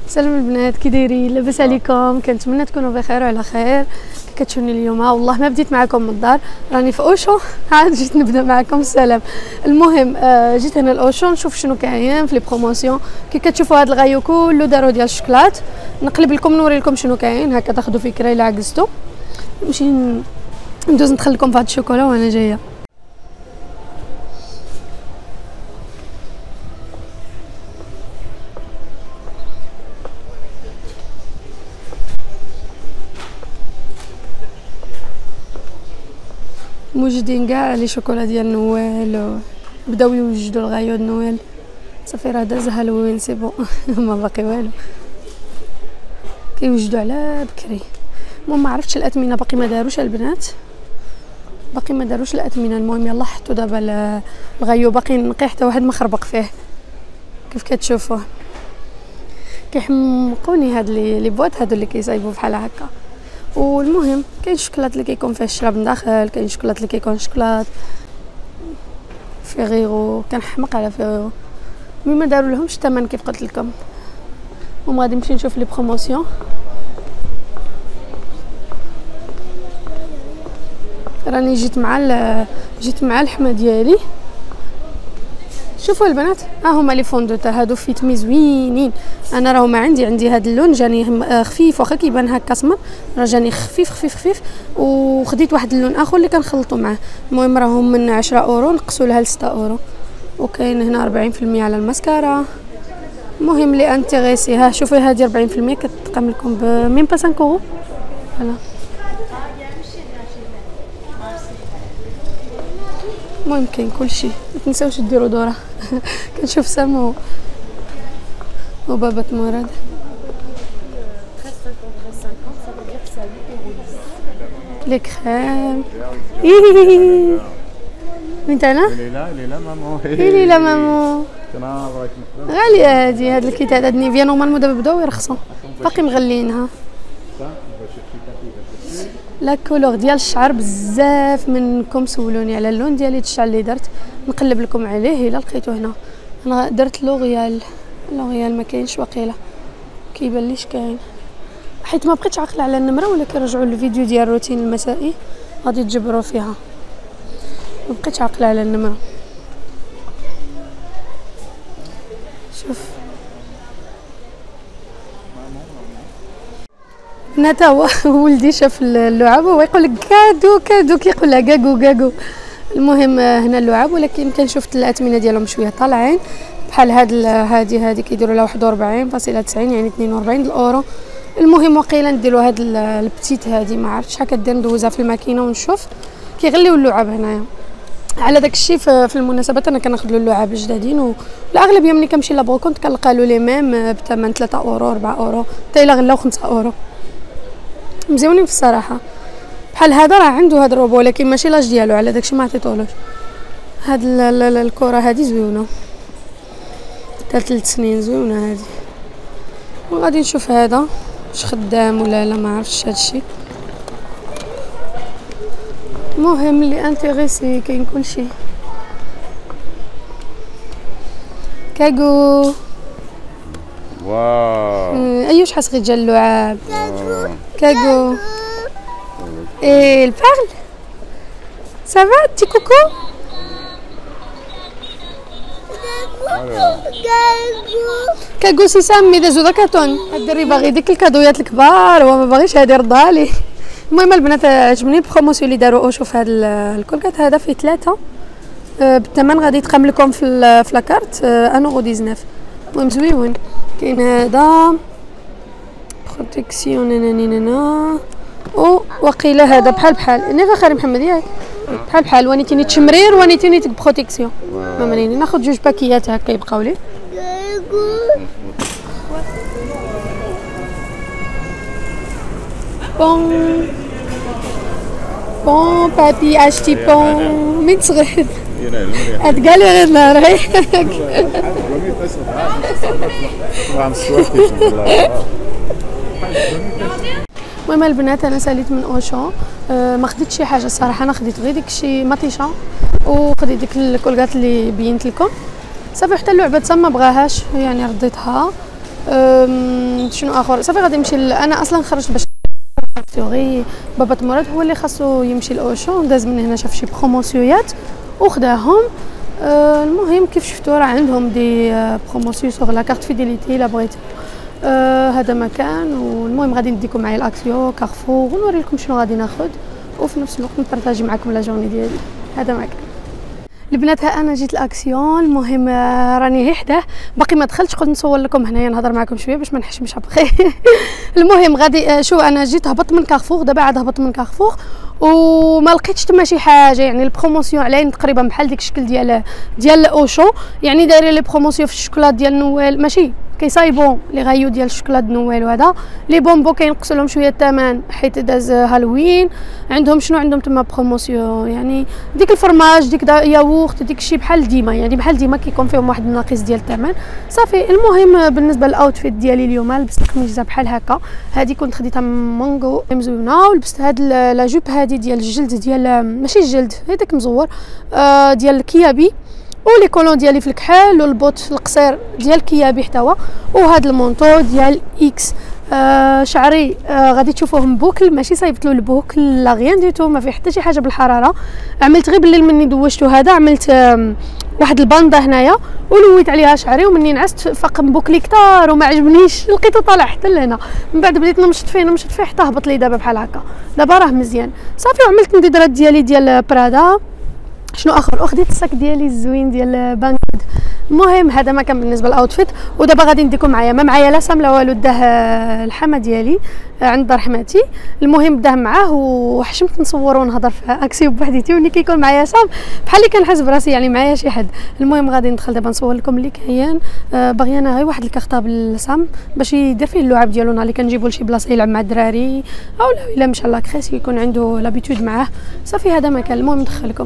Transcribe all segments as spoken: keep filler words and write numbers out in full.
سلام البنات، كي دايرين؟ لاباس عليكم؟ كنتمنى تكونوا بخير وعلى خير. كي كتشوفوني اليوم والله ما بديت معكم من الدار، راني في اوشو. عاد جيت نبدا معكم السلام. المهم آه جيت هنا الاوشو نشوف شنو كاين في لي بروموسيون. كي كتشوفوا هذا الغايو كله داروا ديال الشكلاط، نقلب لكم نوري لكم شنو كاين هكا تاخذوا فكره الا عكزتوا. نمشي ندوز ندخل لكم في هذا الشوكولا وانا جايه. موجودين كاع لي شوكولا ديال نويل، بداو يوجدوا الغايو د نويل. صافي راه داز هالوين سي بون. ما باقي والو، كيوجدوا على بكري. المهم ما عرفتش الاثمنه باقي ما داروش البنات، باقي ما داروش الاثمنه. المهم يلا حطوا دابا الغايو، باقي نقي حتى واحد ما خربق فيه كيف كتشوفوه. كيحمقوني هاد لي لي بواط هادو اللي كيصايبوا بحال هكا. والمهم كاين شوكولات اللي كيكون فيه الشراب من داخل، كاين شوكولات اللي كيكون شوكولات فيغيرو. كنحمق على فيغيرو، مي ما داروا لهمش الثمن كيف قلت لكم. وما غادي نمشي نشوف لي بروموسيون. راني جيت مع جيت مع اللحمه ديالي. شوفوا البنات، ها هما لي فوندوتا هادو فيتمي زوينين. انا راهو ما عندي عندي هاد اللون جاني خفيف، واخا كيبان هكا اسمر راه جاني خفيف خفيف خفيف. وخديت واحد اللون اخر اللي كنخلطو معاه. المهم راهم من عشرة اورو نقصوا لها ل ستة اورو. وكاين هنا أربعين في المية على الماسكارا. المهم لي انتريسي، ها شوفوا هذه أربعين في المية كتقام لكم ب ميم با خمسة اورو. فوالا المهم كاين كلشي. ما تنساوش ديروا دوره. كنشوف سامو وبابا مراد. لي كريم انت انا ليلى ليلى مامو ليلى مامو غاليه هادي. هاد الكيتات هاد نيفيا نورمالمون دابا بداو يرخصوا، باقي مغلينها. لا كولور ديال الشعر بزاف منكم سولوني على اللون ديالي الشعر اللي درت، نقلب لكم عليه الا لقيتو هنا. انا درت لوريال، لوريال ما كاينش واقيلا، كيبان ليش كاين حيت ما بقيتش عاقله على النمره. ولا كنرجعوا للفيديو ديال الروتين المسائي غادي تجبروا فيها. ما بقيتش عاقله على النمره. شوف بنات، هو ولدي شاف اللعاب وهو يقول لك كادو كادو، كيقول لها كاكو كاكو. المهم هنا اللعاب، ولكن كنشوف الاثمنه ديالهم شويه طالعين. بحال هاد هادي هادي كيديروا لها واحد وأربعين فاصلة تسعين يعني اثنين وأربعين الاورو. المهم وقيلا نديروا هاد البتيت هادي، ما عرفتش شحال كدير، ندوزها في الماكينه ونشوف. كيغليو اللعاب هنايا على داك الشيء. في المناسبات انا كناخذ له اللعاب الجدادين، والاغلبيه ملي كنمشي لابوكونت كنلقى له لي ميم بثمن ثلاثة اورو أربعة اورو، حتى الا غلاو خمسة اورو. مزيونين في الصراحه. بحال هذا راه عنده هذا الروبو ولكن ماشي لاج ديالو، على داكشي ما عطيتولوش. هاد الكره هذه زوينه، تاع ثلاث سنين زوينه هذه. وغادي نشوف هذا واش خدام ولا لا، ما عرفتش هادشي. المهم اللي انتريسي كاين كلشي. كاكو واو ايوا شحال صغير جا اللعاب. كاكو ايه البارل سافا تي كوكو. كاكو سي سامي دازو دا كاتون. هاد الدري باغي ديك الكادويات الكبار، هو ما باغيش هادي يرضها ليه. المهم البنات عجبني البروموسيون اللي داروا اوشو في هاد الكولكات هذا فيه ثلاثه بالثمن غادي يتقام لكم في في لاكارت واحد اورو تسعطاش. المهم زويون. كاين هذا بروتيكسيون نانانينا، او وقيله هذا بحال بحال نيفا خير محمد ياك بحال بحال وانيتيني تشمرير وانيتيني تك بروتيكسيون. مامنيني ناخذ جوج باكيات هكا يبقاو لي. بون بون بابي اشتي بون من صغير اتقالي غير نهار. المهم البنات انا ساليت من اوشو. أه ما خديتش شي حاجه الصراحه، انا خديت غير داكشي مطيشه وخديت ديك الكولغات اللي بينت لكم صافي. حتى اللعبه تما ما بغاهاش يعني رديتها. شنو اخر صافي غادي نمشي. انا اصلا خرجت باش غير بابا تمرض هو اللي خاصو يمشي لاوشون، داز من هنا شاف شي بروموسيوات وخداهم. أه المهم كيف شفتوا راه عندهم دي بروموسيون سوغ لا كارت فيديليتي لا بغيتي. أه هذا مكان، والمهم غادي نديكم معايا الاكسيو كارفور ونوري لكم شنو غادي ناخذ، وفي نفس الوقت نبارطاجي معكم لا جورني ديالي. هذا مكان البنات. ها انا جيت الاكسيون، المهم راني هي حداه باقي ما دخلتش، قلت نصور لكم هنايا نهضر معكم شويه باش ما نحشمش ابخي. المهم غادي شو انا جيت هبطت من كارفور، دابا عاد هبطت من كارفور وما لقيتش تما شي حاجه، يعني البروموسيون علينا تقريبا بحال ديك الشكل ديال ديال اوشو، يعني دايرين لي بروموسيون في الشوكولات ديال نويل، ماشي كيصايبون لي غايو ديال الشوكولات نويل، وهذا لي بونبو كينقصوا لهم شويه الثمن حيت داز هالوين. عندهم شنو عندهم تما بروموسيون، يعني ديك الفرماج ديك ياغورت ديك الشيء بحال ديما، يعني بحال ديما كيكون فيهم واحد الناقص ديال الثمن صافي. المهم بالنسبه للاوتفيت ديالي اليوم لبست قميصه بحال هكا، هذه كنت خديتها مانغو مزيونه، ولبست هاد لا جوب هذه ديال الجلد ديال ماشي الجلد هذاك مزور آه ديال الكيابي، ولي كولون ديالي في الكحل، والبوت القصير ديال كيابي حتى هو، وهذا المونطو ديال اكس. آه شعري آه غادي تشوفوه مبوكل، ماشي صايبت له البوكل لا غيان ديتو، ما فيه حتى شي حاجه بالحراره. عملت غير بالليل مني دوشتو هذا، عملت آه واحد الباندا هنايا ولويت عليها شعري، ومني نعست فاق مبوكلي كتار وما عجبنيش، لقيته طالع حتى لهنا. من بعد بديت نمشط فيه نمشط فيه حتى هبط لي دابا بحال هكا، دابا راه مزيان صافي. وعملت الندرات ديالي ديال برادا. شنو اخر اخديت الصاك ديالي الزوين ديال بانكود. المهم هذا ما كان بالنسبه للاوتفيت، ودابا غادي نديكم معايا، ما معايا لا سام لا والو، داه الحما ديالي عند رحمتي. المهم داه معاه وحشمت نصور ونهضر في اكسيو بوحديتي، وملي كيكون معايا سام بحال اللي كنحس براسي يعني معايا شي حد. المهم غادي ندخل دابا نصور لكم اللي كاين. آه باغي انا غير واحد الكارطابل لسام باش يدير فيه اللعاب ديالو، نهار اللي كنجيبو لشي بلاصه يلعب مع الدراري، او لا الا مشى لاكريس يكون عنده لابيتود معاه صافي. هذا مكان المهم ندخلكم.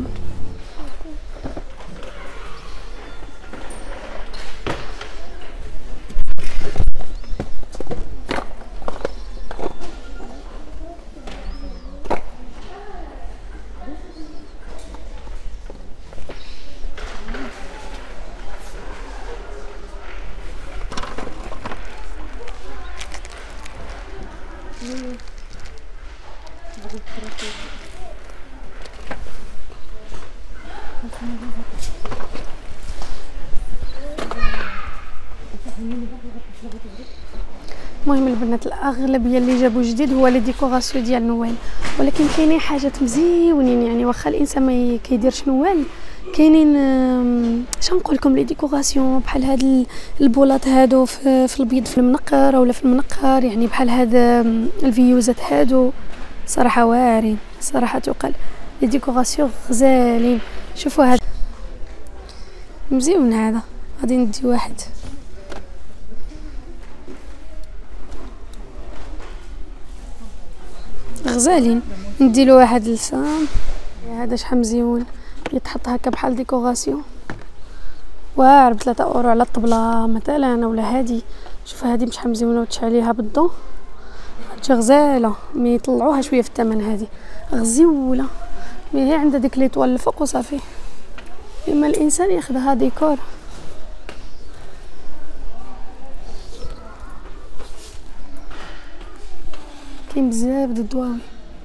المهم البنات الاغلبيه اللي جابوا جديد هو لي ديكوراسيون ديال نوال، ولكن كاينين حاجات مزيونين، يعني واخا الانسان ما كيديرش نوال كاينين اش نقول لكم لي ديكوراسيون بحال هاد البولات هادو في, في البيض في المنقر ولا في المنقر، يعني بحال هاد الفيوزات هادو صراحه واعرين صراحه تقال. لي ديكوراسيون غزالين، شوفوا هذا مزيون، هذا غادي ندي واحد غزالين، نديلو واحد لسام. هذا شحال مزيون يتحط هكا بحال ديكوراسيون واعر بثلاثة اورو على الطبله مثلا، ولا هادي شوف هادي شحال مزيونه وتشعليها بالضو هادشي غزاله، مي يطلعوها شويه في الثمن هادي غزيوله، مي هي عندها ديك ليطوال الفوق وصافي. اما الانسان ياخذها ديكور. كاين بزاف د الدواوي.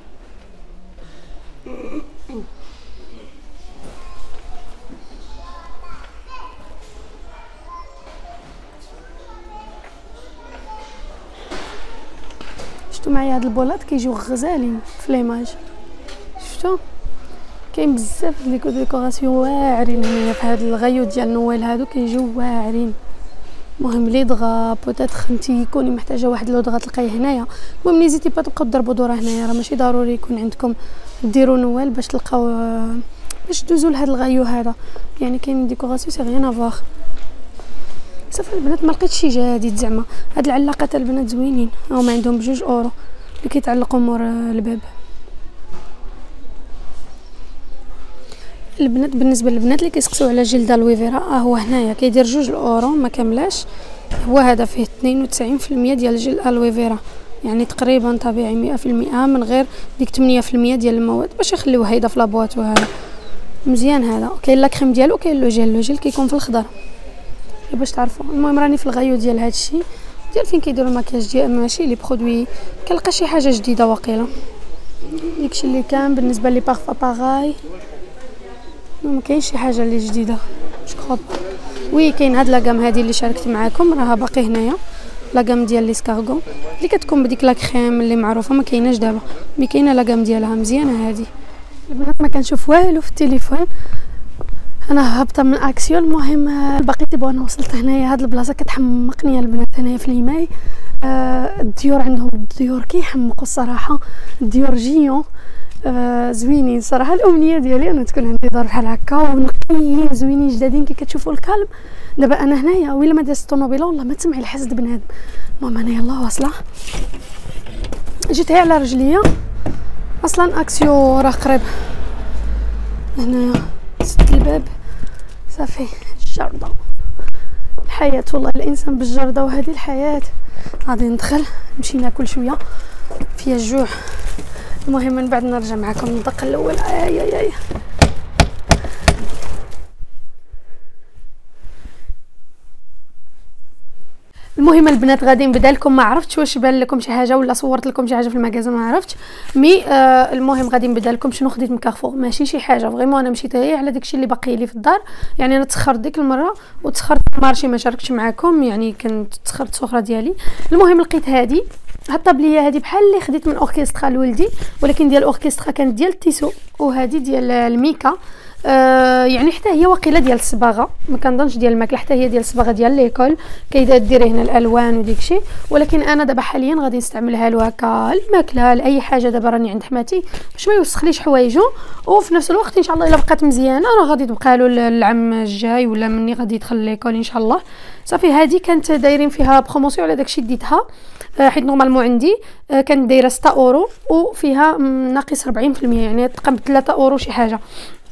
شفتوا معايا هاد البولات كيجيو غزالين في ليماج، شفتوا كاين بزاف د ديكوراسيون واعرين هنايا في هاد الغيوت ديال نويل هادو كيجيو واعرين. المهم لي دغا بوتيتر انتي كوني محتاجه واحد لو دغا تلقايه هنايا. المهم نيزيتي با تبقاو تضربوا دوره هنايا، راه ماشي ضروري يكون عندكم ديروا نوال باش تلقاو باش دوزوا لهاد الغايو هذا، يعني كاين ديكوراسيون سي غيان افواغ صافي. البنات ما لقيتش شي جديد زعما، هاد العلاقات البنات زوينين، هما عندهم بجوج اورو اللي كيتعلقوا مور الباب. البنات بالنسبه للبنات اللي كيسقسوا على جلد الويفيرا، اه هو هنايا كيدير جوج الاورو ما كاملاش، هو هذا فيه اثنين وتسعين بالمية ديال جلد الويفيرا، يعني تقريبا طبيعي مية بالمية من غير ديك ثمانية بالمية ديال المواد باش يخليوه هيدا في لابواط. وهذا مزيان هذا. كاين لا كريم ديالو كاين لو جيل، لو جيل كيكون في الخضر باش تعرفوا. المهم راني في الغيو ديال هذا الشيء، ديال فين كيديروا الماكياج ديال ماشي لي برودوي. كنلقى شي حاجه جديده واقيلا داكشي اللي كان بالنسبه لي بارفا باغاي. ما كاينش شي حاجه اللي جديده جو كرو. وي كاين هاد لاغام هادي اللي شاركت معاكم راها باقي هنايا، لاغام ديال ليسكارغون اللي كتكون بديك لا كريم اللي معروفه ما كايناش دابا، مي كاينه لاغام ديالها مزيانه هادي. البنات ما كنشوف والو في التليفون، انا هابطه من اكسيون. المهم باقي تبغوا انا وصلت هنايا. هاد البلاصه كتحمقني البنات هنايا في ليماي. آه الديور عندهم الديور كيحمقوا الصراحه، الديور جيون آه زوينين صراحه. الامنيه ديالي انا تكون عندي دار بحال هكا ونقيين زوينين جدادين كي كتشوفوا الكالم. دابا انا هنايا ويلا ما دازت الطوموبيله والله ما تسمعي الحسد بنادم. المهم انا يلاه واصله، جيت هي على رجليا اصلا. اكسيو راه قريب هنايا، سدت الباب صافي. الجرده الحياه والله، الانسان بالجرده وهذه الحياه. غادي ندخل نمشي ناكل شويه فيا الجوع. المهم من بعد نرجع معكم الدق الاول. اي اي اي المهم البنات غادي نبدا لكم. ما عرفتش واش بان لكم شي حاجه ولا صورت لكم شي حاجه في المغازه، ما عرفتش مي آه المهم غادي نبدا لكم شنو خديت من كارفور. ماشي شي حاجه فريمون، انا مشيت غير على داكشي اللي باقي لي في الدار. يعني انا تسخرت ديك المره وتسخرت مارشي ما شاركتش معكم، يعني كنت تسخرت سخره ديالي. المهم لقيت هذه هاد الطابليه هذه بحال اللي خديت من اوركسترا لولدي، ولكن ديال اوركسترا كانت ديال التيسو، وهذه ديال الميكا. آه يعني حتى هي واقيله ديال الصباغه، ما كنظنش ديال الماكله، حتى هي ديال الصباغه ديال ليكول كيديري هنا الالوان وديكشي. ولكن انا دابا حاليا غادي نستعملها له هكا الماكله لاي حاجه. دابا راني عند حماتي باش ما يوسخليش حوايجو، وفي نفس الوقت ان شاء الله الا بقات مزيانه راه غادي تبقى له العام الجاي ولا مني غادي يدخل ليكول ان شاء الله. صافي هذه كانت دايرين فيها بروموسيون على داكشي ديتها، حيت نورمالمون عندي كانت دايره ستة اورو وفيها ناقص أربعين بالمية، يعني تقام ب ثلاثة اورو شي حاجه.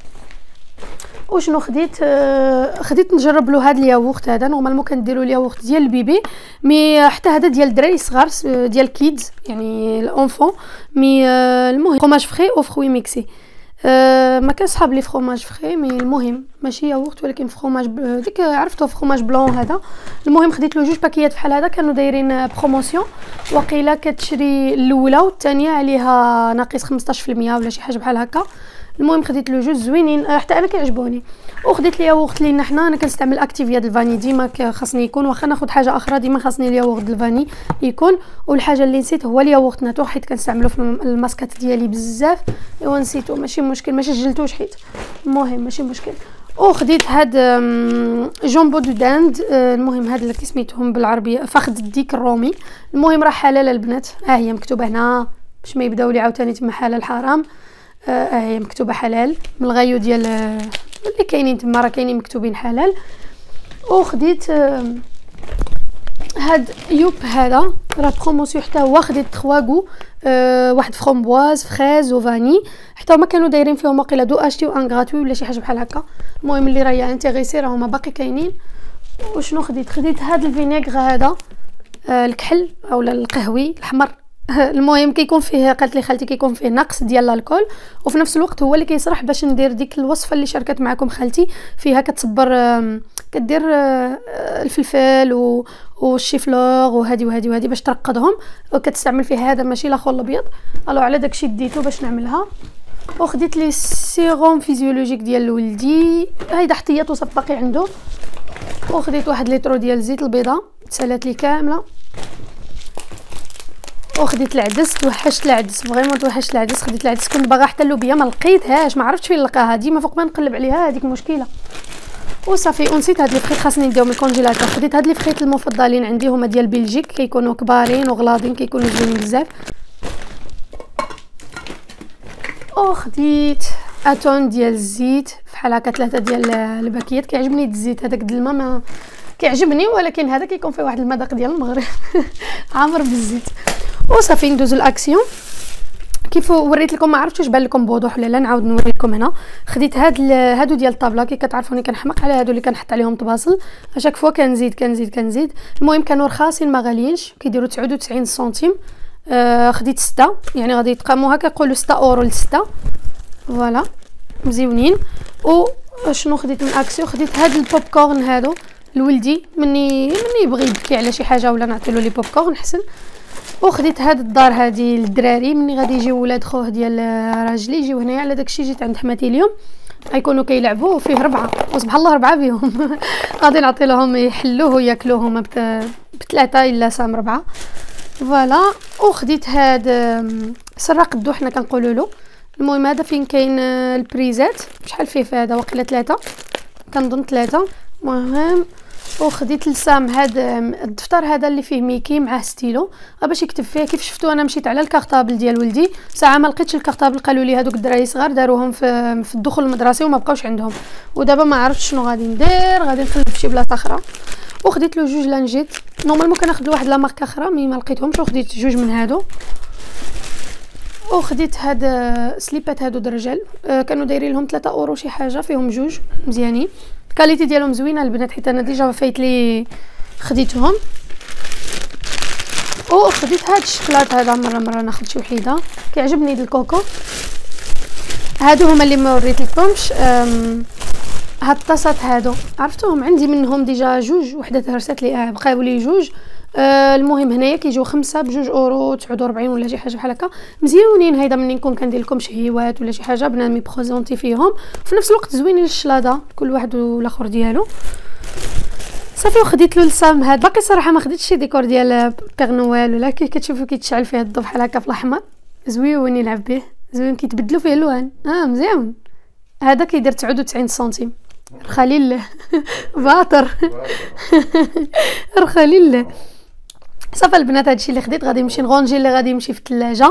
وشنو خديت آه خديت نجرب له هذا الياغورت هذا. نورمالمون كنديروا الياغورت ديال البيبي، مي حتى هذا ديال الدراري صغار ديال كيدز يعني الانفون. مي آه المهم فروماج فري او فروي ميكسي. آه ما كان صحاب لي فروماج فري، مي المهم ماشي ياغورت ولكن فروماج ديك عرفتو فروماج بلون هذا. المهم خديت له جوج باكيات بحال هذا، كانوا دايرين بروموسيون. وقيله كتشري الاولى والثانيه عليها ناقص خمسطاش بالمية ولا شي حاجه بحال هكا. المهم خديت له جوج زوينين حتى انا كيعجبوني. وخديت لي ياغورت لينا حنا، انا كنستعمل اكتيفيا ديال الفاني ديما خاصني يكون، واخا ناخذ حاجه اخرى ديما خاصني الياغورت ديال الفاني يكون. والحاجه اللي نسيت هو الياغورت ناتور، حيت كنستعملو في الماسكات ديالي بزاف. ايوا نسيتو ماشي مشكل، ما سجلتوش حيت المهم ماشي مشكل. وخديت هاد جامبو دو داند. المهم هاد اللي سميتهم بالعربيه فخذ الديك الرومي. المهم راه حلال البنات، ها هي مكتوبه هنا باش ما يبداو لي عاوتاني تما حلال حرام. اه هي مكتوبه حلال من الغايو ديال اللي كاينين تما راه كاينين مكتوبين حلال. وخديت آه هاد يوب هذا راه بروموسيون حتى هو. خديت ثلاثة آه واحد فرومبواز فريز وفاني، حتى هما كانوا دايرين فيهم واقيلا دو اشتي وان غراتوي ولا شي حاجه بحال هكا. المهم اللي راهي انتريسي راه هما باقي كاينين. وشنو خديت خديت هاد الفينيغر هذا آه الكحل اولا القهوي الاحمر. المهم كيكون فيه قالت لي خالتي كيكون فيه نقص ديال الكحول، وفي نفس الوقت هو اللي كيصرح باش ندير ديك الوصفه اللي شاركت معكم خالتي فيها. كتصبر كدير الفلفل والشيفلور وهذه وهذه وهذه باش ترقدهم، وكتستعمل فيه هذا ماشي الاخر الابيض. الو على داكشي ديتو باش نعملها. وخديت لي سيروم فيزيولوجيك ديال ولدي، هيدا احتياط وصف باقي عنده. وخديت واحد لتر ديال زيت البيضه تسالات لي كامله. وخديت العدس، توحشت العدس فريمون توحشت العدس. خديت العدس كنت باغا حتى اللوبيا ما لقيتهاش، ما عرفتش فين نلقاها، ديما فوق ما نقلب عليها هذيك مشكله. وصافي ونسيت هاد لي فريت خاصني نديهم من الكونجيلاتور. خديت هاد لي فريت المفضلين عندي هما ديال بلجيك، كيكونوا كبارين وغلاضين كيكونوا زوينين بزاف. وخديت اتون ديال الزيت بحال هكا ثلاثه ديال الباكيات. كيعجبني الزيت هذاك د الماء ما كيعجبني، ولكن هذا كيكون فيه واحد المذاق ديال المغرب عامر بالزيت. وصافي ندوزو الاكسيون كيف وريت لكم. ما عرفتش واش بان لكم بوضوح ولا لا، نعاود نوريكم هنا. خديت هاد هادو ديال الطابله، كي كتعرفوني كنحمق على هادو اللي كنحط عليهم طباصل، اشاك فوا كنزيد كنزيد كنزيد. المهم كانوا رخاصين ما غاليينش، كيديروا تسعة وتسعين سنتيم. آه خديت ستة، يعني غادي يتقاموا هكا يقولوا ستة اورو لستة. فوالا مزيونين. وشنو خديت من اكسيو؟ خديت هاد البوب كورن هادو لولدي مني مني يبغي يبكي على شي حاجه ولا نعطي له لي بوب كورن حسن. وخديت هاد الدار هادي للدراري مني غادي يجيو ولاد خوه ديال راجلي يجيو هنايا على داكشي. جيت عند حماتي اليوم غيكونوا كيلعبوا فيه ربعه وسبحان الله ربعه بهم غادي نعطي لهم يحلوه وياكلوه هما بثلاثه الا سام ربعه فوالا. وخديت هاد سراق الدو حنا كنقولوا له. المهم هذا فين كاين البريزات شحال فيه هذا واقيلا ثلاثه كنظن ثلاثه. المهم وخديت لسام هذا الدفتر هذا اللي فيه ميكي معاه ستيلو باش يكتب فيه. كيف شفتوا انا مشيت على الكارطابل ديال ولدي ساعه ما لقيتش الكارطابل قالوا لي هذوك الدراري صغار داروهم في, في الدخول المدرسي وما بقاوش عندهم. ودابا ما عرفتش شنو غادي ندير غادي نقلب في شي بلاصه اخرى. وخديت له جوج لانجيت نورمالمون كناخذ واحد لا ماركه اخرى مي ما لقيتهمش وخديت جوج من هادو. وخديت هاد سليبات هادو درجال آه كانوا دايرين لهم ثلاثة اورو شي حاجه فيهم جوج مزيانين الكاليتي ديالهم زوينه البنات حيت انا ديجا فايت لي خديتهم. وخديت هاد الشكلاط هذا مره مره ناخذ شي وحيده كيعجبني د الكوكو. هادو هما اللي ما وريتلكمش هاد الطاسات هادو عرفتوهم عندي منهم ديجا جوج وحده تهرست لي بقاو لي جوج. آه المهم هنايا كيجيو خمسة بجوج اورو تسعة وأربعين ولا شي حاجه بحال هكا مزيونين. هيدا مني نكون كندير لكم شهيوات ولا شي حاجه بنا مي بريزونتي فيهم وفي نفس الوقت زوينين للشلاضه كل واحد والاخر ديالو صافي. وخديت له لسام هذا باقي صراحه ما خديتش شي ديكور ديال بيغ نويل ولا كي كتشوفوا كيتشعل فيه الضو بحال هكا في الاحمر زوين يلعب به زوين كيتبدلوا فيه الالوان اه مزيان. هذا كيدير تسعة وتسعين سنتيم رخالي الله باطر رخالي الله. صافي البنات هادشي اللي خديت غادي نمشي نغونجي اللي غادي يمشي في الثلاجه.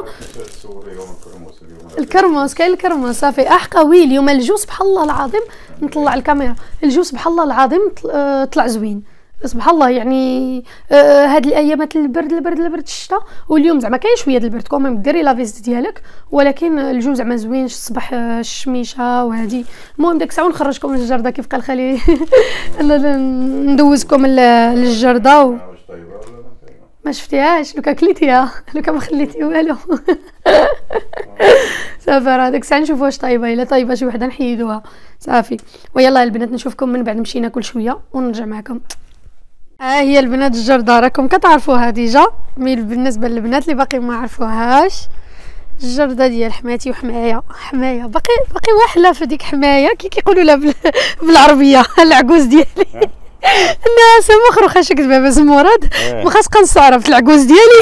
الكرموس كاين الكرموس صافي احقا وي اليوم الجو سبحان الله العظيم نطلع الكاميرا الجو سبحان الله العظيم طلع زوين سبحان الله يعني آه هاد الايامات البرد البرد البرد الشتاء واليوم زعما كاين شويه البرد كوميم ديري لا فيست ديالك ولكن الجو زعما زوين الصباح الشميشه وهادي. المهم ديك الساعه نخرجكم للجرده كيف قال خالي ندوزكم للجرده و... ما شفتيهاش لو كان كليتيها لو كان ما خليتي والو صافي راه ديك الساعه نشوفوا واش طايبه الا طايبه شي وحده نحيدوها صافي. ويلا البنات نشوفكم من بعد مشينا كل شويه ونرجع معكم. ها آه هي البنات الجرده راكم كتعرفوها ديجا مي بالنسبه للبنات اللي باقي ما عرفوهاش الجرده ديال حماتي وحمايه حمايه باقي باقي واحله في ديك حمايه كي كيقولوا لها بالعربيه العجوز ديالي الناس مخروخه شكت بابا زموراد ما خاص كنستعرف العجوز ديالي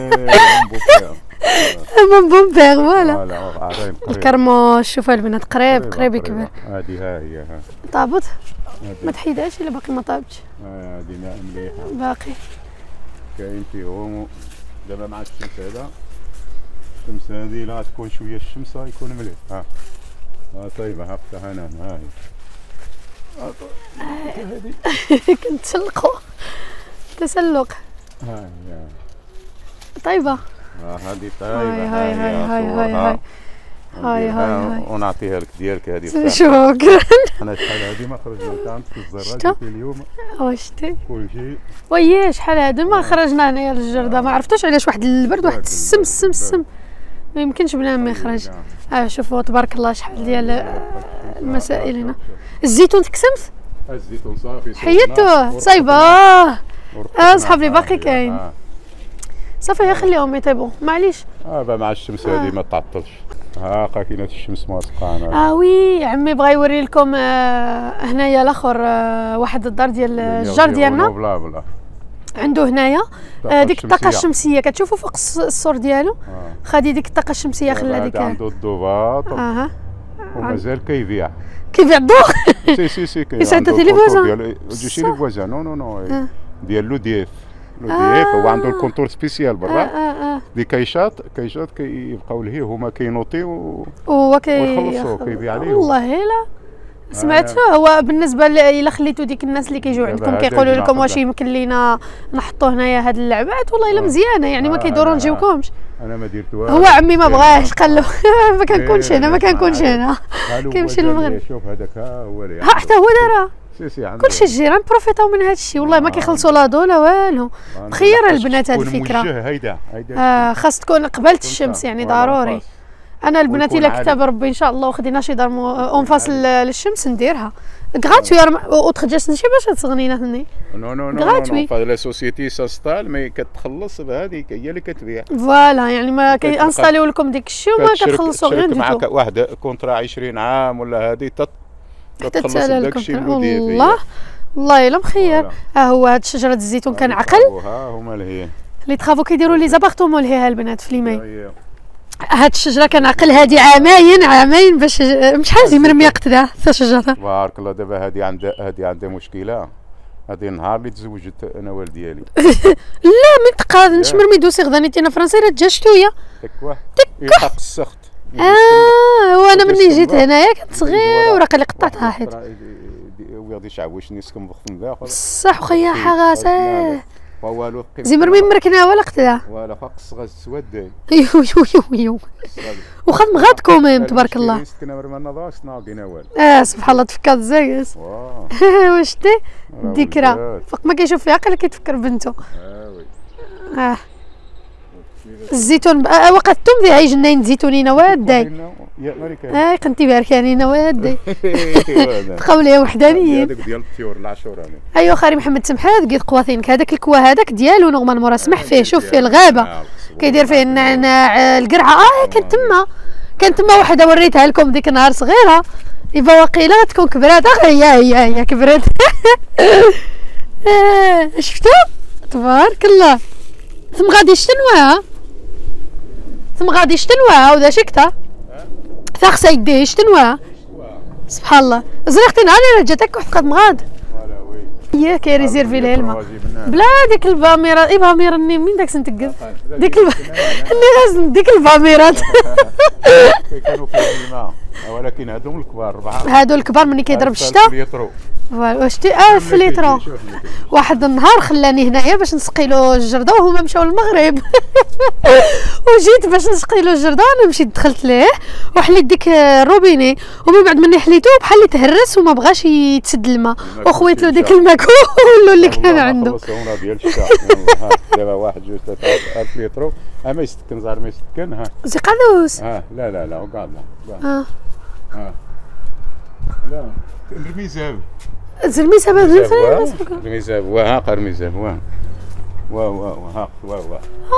من بومبيغ فوالا الكرموش. شوفوا البنات قريب قريب يكبر هادي ها هي ها طابت ما تحيدهاش الا باقي ما طابتش هادي مليحه باقي كاين فيهم دابا مع الشمس هذا الشمس هذه لا تكون شويه الشمس يكون مليح ها ها طيبه ها فتح انا ها هي كنتسلقوا تسلق ها هي طيبه ها هذه طيبه هاي هاي هاي هاي هاي هاي هاي هاي ونعطيها لك ديالك هذه شكرا. حنا شحال هذه ما خرجنا تاع في الزراجه اليوم واشتي كلشي وياه شحال هذا ما خرجنا هنايا للجرده ما عرفتوش علاش واحد البرد واحد السم السم السم ما يمكنش بنادم ما يخرج. اه شوفوا تبارك الله شحال ديال المسائل هنا. الزيتون تكسمت الزيتون صافي حيدته صايبه اه صحابي باقي كاين صافي خليهم يطيبوا معليش اه مع الشمس هذه آه. ما تعطلش هاكا كاينه الشمس ماسقانا اه وي عمي بغا يوري لكم آه هنايا الاخر آه واحد الدار ديال الجار ديالنا بلا بلا عنده هنايا آه ديك الطاقه الشمسيه كتشوفوا فوق السور ديالو آه. خدي ديك الطاقه الشمسيه خلى ديك عنده الضباط اها ومازال كيبيع كيبيع الضوء سي سي سي كاين عنده لي فوازان جوشي لي فوازان نو نو نو ديال لو ديف لو ديف هو عنده الكونتور سبيسيال برا دي كايشات كايشات كيبقاو لهيه هما كينوطيو هو كيخلصوا كيبيع عليهم والله لا سمعتوا هو بالنسبه الا خليتوا ديك الناس اللي كيجيو عندكم كيقولوا لكم واش يمكن لينا نحطوا هنايا هاد اللعبات والله الا مزيانه يعني ما كيدورونجيوكمش. انا ما درتوهاش هو عمي ما بغاش قال له ما كنكونش هنا ما كنكونش هنا كيمشي للمغرب. شوف هذاك هو اللي حتى هو دارها سي سي كلشي الجيران بروفيطاو من هذا الشيء والله ما كيخلصوا لا ضو لا والو. بخير البنات هذه الفكره هيدا هيدا اه خاص تكون قبلت الشمس يعني ضروري انا البنات الا كتاب ربي ان شاء الله وخدينا شي دار اون فاس للشمس نديرها غراتوي وتخرجت نمشي باش تغنينا ثني نو نو نو غراتوي لا سوسيتي سانستال مي كتخلص بهذيك هي اللي كتبيع فوالا يعني ما كينستاليو لكم ديك الشيء وما كتخلصوا غير معاك واحد كونترا عشرين عام ولا هذه تتخلص داك الشيء المدير والله والله الا مخير ها هو هاد شجره الزيتون كنعقل ها هما اللي هي لي طرافو كيديروا لي زابارتومون لهيها البنات في ليماي هاد الشجره كنعقل هادي عامين عامين باش شحال زي مرميه قتلها حتى شجره تبارك الله. دابا هادي عندها هادي عندها مشكله هادي النهار اللي تزوجت انا والد ديالي لا من تقاد نشمر مي دوسي غدا نيتينا فرنسيه جا شتويه تكواه يلحق السخط اه وانا ملي جيت هنايا كنت صغير وراه اللي قطعتها حيت وغادي شعوشني سكن بخت داخل صح وخيا حغاسه والو زمر مين مركنا ولا قتلها ولا فوق الصغا السواد يو يو يو يو وخا مغادكم ميم تبارك الله سكنا مرمنا ضاش ناقينا والو اه سبحان الله تفكرت زايس واش تي الذكرى فوق ما كيشوف فيها عقل كيتفكر بنته اه وي اه الزيتون وقت تمضي عي جنين زيتونين واداي اه كنتي باركانين واداي بقاو ليا وحدانيين هذاك ديال الطيور العاشوراني ايوا خاري محمد سمحات قيت قواثينك هذاك الكوا هذاك ديالو نورمال مورا سمح فيه شوف فيه الغابه كيدير فيه النعناع القرعه اه كانت تما كانت تما وحده وريتها لكم ديك النهار صغيره يبا واقيلا تكون كبرات هي هي هي كبرات شفتوا تبارك الله ثم غادي شتنواها ثم غادي شتنواها وذا شكتها ثاخسه يديه شتنواها سبحان الله زرختي نهار انا جاتك واحد قد مغاد هي كيريزيرفي لها الماء بلا ديك الباميرات اي باميره منين داك سنتقد ديك اللي غاز ديك الباميرات كانوا فيهم الماء ولكن هادو الكبار ربعه هادو الكبار ملي كيضرب الشتا واش تي ألف لتر واحد النهار خلاني هنايا باش نسقي له الجرده وهما مشاو للمغرب وجيت باش نسقي له الجرده انا مشيت دخلت ليه وحليت ديك الروبيني ومن بعد مني حليته بحال اللي تهرس وما بغاش يتسد الماء وخويت له ديك الماء كله اللي كان عنده ديال الشتا دابا واحد جوج ثلاثة ألف لتر اما يسكن زهر ما يسكن ها زقادوس اه لا لا لا وقال لا اه اه لا الميزاب الميزاب الميزاب وها قر الميزاب وها وا وا ها وا وا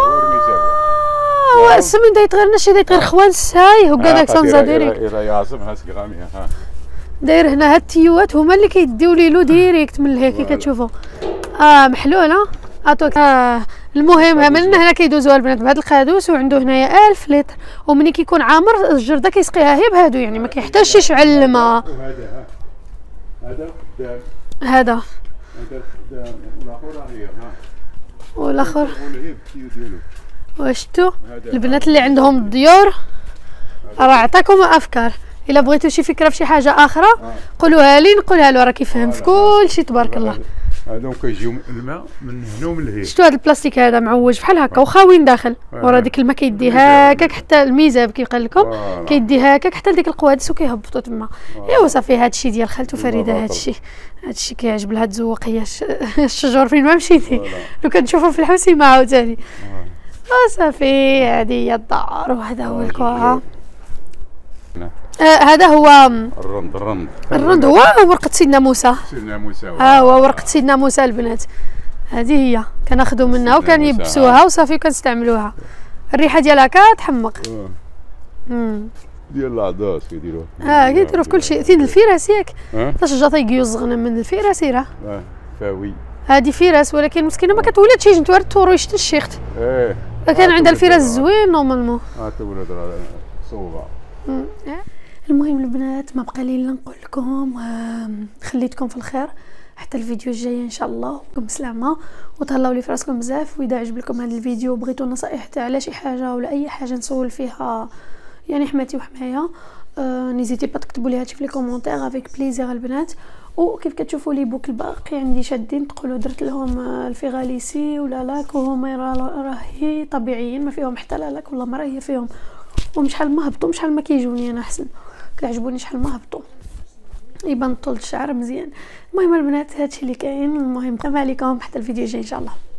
وا السمين دايت غير نشي دايت غير خوان الساي هكا داك سانزا ديريكت الى يعزم هاس غاميه ها داير هنا هاد التيوات هما اللي كيديو ليلو ديريكت من هيك كتشوفوا اه محلوله عطوك آه المهم من هنا كيدوزوها البنات بهذا القادوس وعنده هنايا ألف لتر ومني كيكون عامر الجرده كيسقيها هي بهادو يعني ما كيحتاجش يشعل الماء هذا خدام هذا هذا خدام والاخر هي ها والاخر والهيب ديالو واشتو البنات اللي عندهم الديور راه عطاكم افكار الا بغيتوا شي فكره في شي حاجه اخرى قولوها لي نقولها له راه كيفهم في كل شيء تبارك الله هادو كيجيو الماء من هنا ومن لهيه شفتوا هذا البلاستيك هذا معوج بحال هكا وخاوين داخل ورا ديك الماء كيدي هكاك حتى الميزاب كيقال لكم كيدي هكاك حتى لديك القوادس وكيهبطوا تما ايوا صافي هذا الشيء ديال خالته فريده هذا الشيء هذا الشيء كيعجب لها تزوق هي الشجر فين ما مشيتي لو كنشوفوا في الحوسيمه عاوتاني صافي هذه هي الدار وهذا هو الكوع آه هذا هو الرند الرند الرند هو ورقه سيدنا موسى سيدنا موسى ها هو ورقه سيدنا موسى البنات هذه هي كناخذوا منها وكان يبسوها وصافي وكنستعملوها الريحه ديالها كتحمق امم ديال العداس كيديروها اه كيديروا في كل شيء ثين الفراس ياك حتى شجره يجيو الزغنه من الفراس راه اه فاوي هذه فراس ولكن مسكينه ما كتولدش يجي نتوار التورو يشتي الشيخت ايه كان عندها الفراس زوين نورمالمون اه تولد صوبه المهم البنات ما بقى لي الا نقول لكم خليتكم في الخير حتى الفيديو الجاي ان شاء الله بكم سلامه وتهلاو لي في راسكم بزاف واذا عجب لكم هذا الفيديو بغيتوا نصائح تاع على شي حاجه ولا اي حاجه نسول فيها يعني حماتي وحمايا آه نيزيتي با تكتبوا لي هادشي في لي كومونتير افيك بليزير البنات وكيف كتشوفوا لي بوك الباقي عندي شادين تقولوا درت لهم الفيغاليسي ولا لاك وهما راهي طبيعيين ما فيهم حتى لا لاك ولا ما راهي فيهم وشحال ما هبطوا شحال ما كيجوني انا احسن كيعجبوني شحال ما هبطوا يبان طول الشعر مزيان المهم البنات هادشي اللي كاين المهم السلام عليكم حتى الفيديو الجاي ان شاء الله.